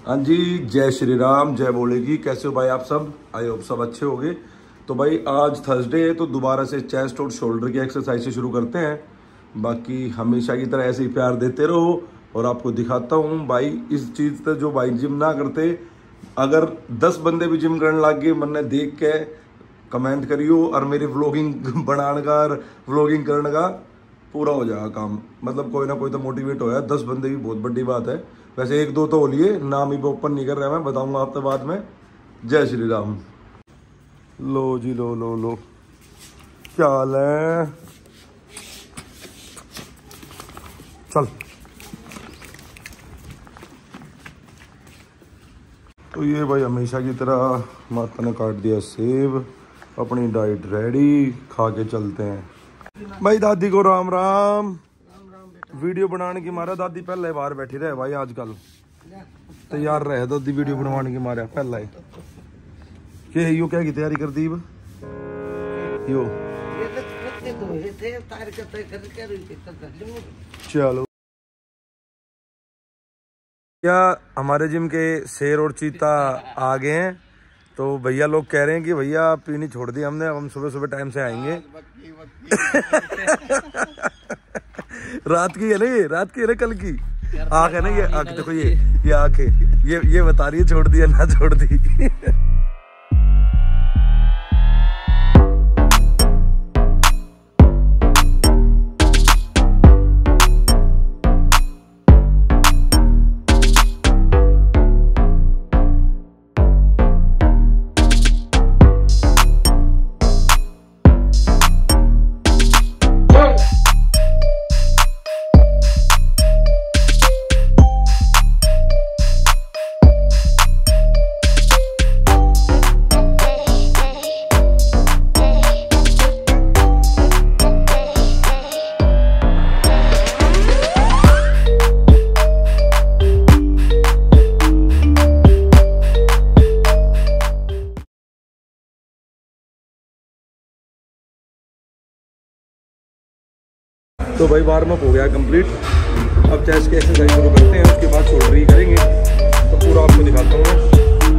हाँ जी, जय श्री राम, जय बोलेगी। कैसे हो भाई आप सब? आई होप सब अच्छे होंगे। तो भाई आज थर्सडे है तो दोबारा से चेस्ट और शोल्डर की एक्सरसाइज से शुरू करते हैं। बाकी हमेशा की तरह ऐसे ही प्यार देते रहो और आपको दिखाता हूँ भाई इस चीज़ से जो भाई जिम ना करते, अगर 10 बंदे भी जिम करने लग गए मैंने देख के कमेंट करियो और मेरी व्लॉगिंग बनाने का और व्लॉगिंग करने का पूरा हो जाएगा काम। मतलब कोई ना कोई तो मोटिवेट होया। 10 बंदे भी बहुत बड़ी बात है। वैसे 1-2 तो हो लिए, नाम ही ओपन नहीं कर रहा, मैं बताऊंगा आपको बाद में। जय श्री राम। लो जी, लो लो लो, क्या हाल है? चल। तो ये भाई हमेशा की तरह माता ने काट दिया सेब, अपनी डाइट रेडी, खा के चलते हैं। भाई दादी को राम राम। वीडियो बनाने की मारा दादी पहले बाहर बैठी रहे भाई, आजकल तैयार रहे दादी वीडियो बनवाने की मारा पहले के यो क्या की तैयारी कर दी यो। चलो, क्या हमारे जिम के शेर और चीता आ गए हैं, तो भैया लोग कह रहे हैं कि भैया पीनी छोड़ दी हमने, हम सुबह सुबह टाइम से आएंगे। रात की है ना, ये रात की है ना, कल की आँख है ना, ये आँख देखो, ये आँख है, ये बता रही है छोड़ दी या ना छोड़ दी। तो भाई वार्म अप हो गया कंप्लीट। अब चेस्ट की एक्सरसाइज शुरू करते हैं, उसके बाद शोल्डर ही करेंगे। तो पूरा आपको दिखाता हूँ मैं।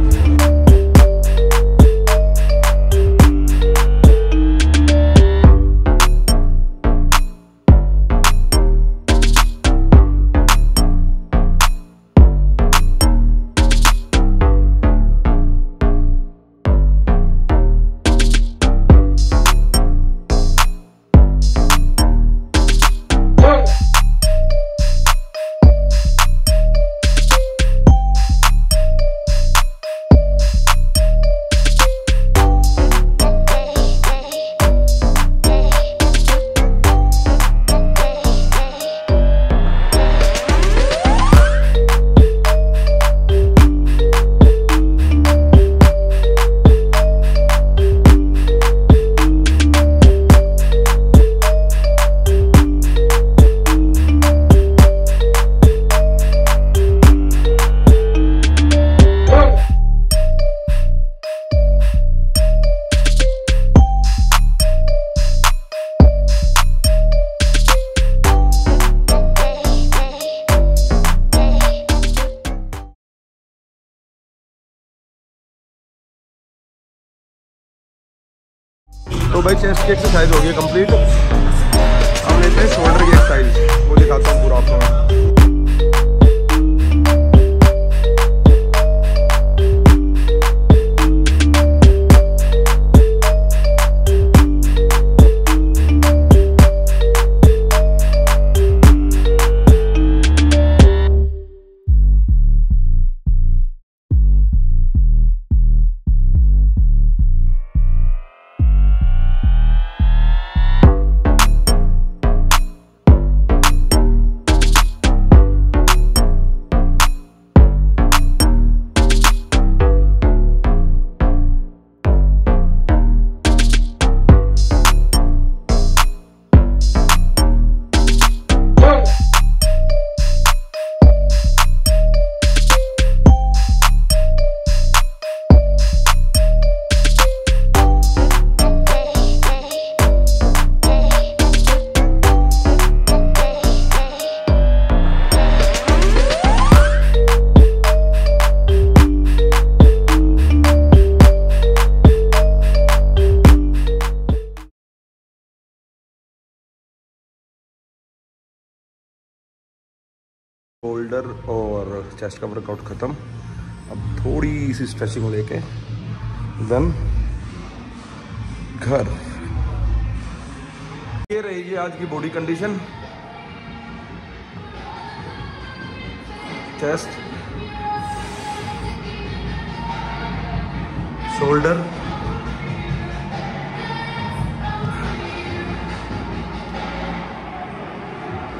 तो भाई चेस्ट की एक्सरसाइज हो गई कंप्लीट। अब लेते हैं शोल्डर की एक्सरसाइज, वो दिखाता हूँ पूरा आपको। शोल्डर और चेस्ट का वर्कआउट ख़त्म। अब थोड़ी सी स्ट्रेचिंग लेके देन घर। ये रही आज की बॉडी कंडीशन। चेस्ट, शोल्डर,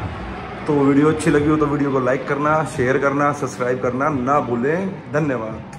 तो वीडियो अच्छी लगी हो तो वीडियो को लाइक करना, शेयर करना, सब्सक्राइब करना ना भूलें। धन्यवाद।